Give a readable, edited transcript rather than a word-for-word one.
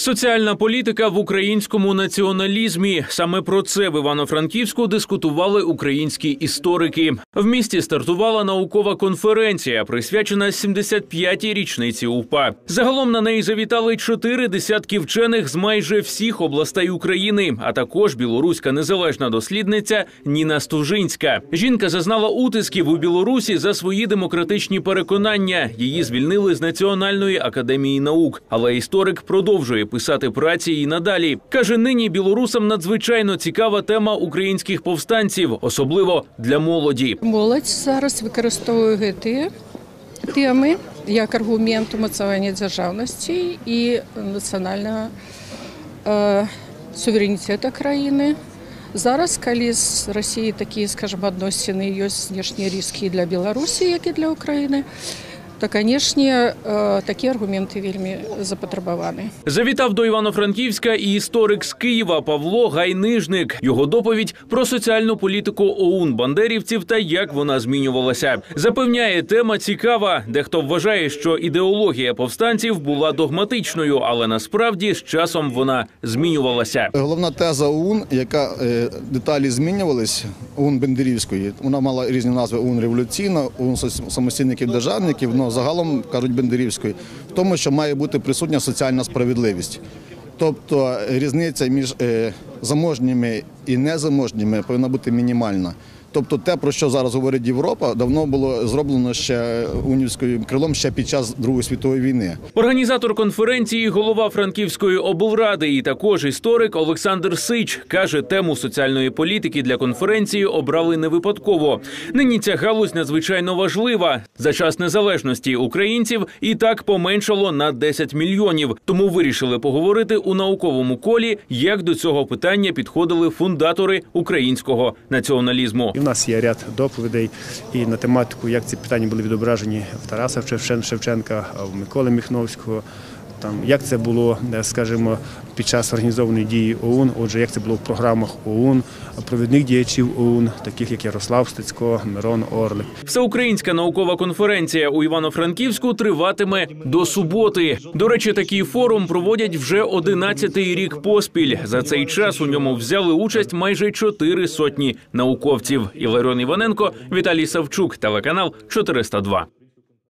Соціальна політика в українському націоналізмі. Саме про це в Івано-Франківську дискутували українські історики. В місті стартувала наукова конференція, присвячена 75-й річниці УПА. Загалом на неї завітали 4 десятки вчених з майже всіх областей України, а також білоруська незалежна дослідниця Ніна Стужинська. Жінка зазнала утисків у Білорусі за свої демократичні переконання. Її звільнили з Національної академії наук. Але історик продовжує писати праці і надалі. Каже, нині білорусам надзвичайно цікава тема українських повстанців, особливо для молоді. Молодь зараз використовує ті теми як аргумент умацування державності і національного суверенітету країни. Зараз, коли з Росією такі, скажімо, відносини, є внешні ризики для Білорусі, як і для України, то, звісно, такі аргументи вельми запотребовані. Завітав до Івано-Франківська і історик з Києва Павло Гайнижник. Його доповідь про соціальну політику ОУН бандерівців та як вона змінювалася. Запевняє, тема цікава. Дехто вважає, що ідеологія повстанців була догматичною, але насправді з часом вона змінювалася. Головна теза ОУН, яка деталі змінювалися, ОУН бандерівської, вона мала різні назви: ОУН революційна, ОУН самостійників-державників, загалом, кажуть, бандерівської, в тому, що має бути присутня соціальна справедливість. Тобто різниця між заможніми і незаможніми повинна бути мінімальна. Тобто те, про що зараз говорить Європа, давно було зроблено ще УНівським крилом ще під час Другої світової війни. Організатор конференції, голова Франківської облради і також історик Олександр Сич каже, тему соціальної політики для конференції обрали не випадково. Нині ця галузь надзвичайно важлива. За час незалежності українців і так поменшало на 10 мільйонів. Тому вирішили поговорити у науковому колі, як до цього питання підходили фундатори українського націоналізму. У нас є ряд доповідей і на тематику, як ці питання були відображені в Тараса Шевченка, в Миколи Міхновського, як це було, скажімо, під час організованої дії ОУН, отже, як це було в програмах ОУН, провідних діячів ОУН, таких як Ярослав Стецько, Мирон Орлик. Всеукраїнська наукова конференція у Івано-Франківську триватиме до суботи. До речі, такий форум проводять вже 11-й рік поспіль. За цей час у ньому взяли участь майже 400 науковців. Іларіон Іваненко, Віталій Савчук, телеканал 402.